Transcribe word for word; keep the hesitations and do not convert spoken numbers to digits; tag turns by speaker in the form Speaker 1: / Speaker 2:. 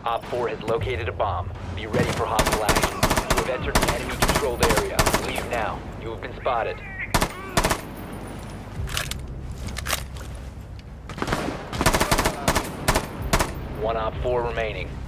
Speaker 1: Op four has located a bomb. Be ready for hostile action. You have entered an enemy-controlled area. Leave now. You have been spotted. One Op four remaining.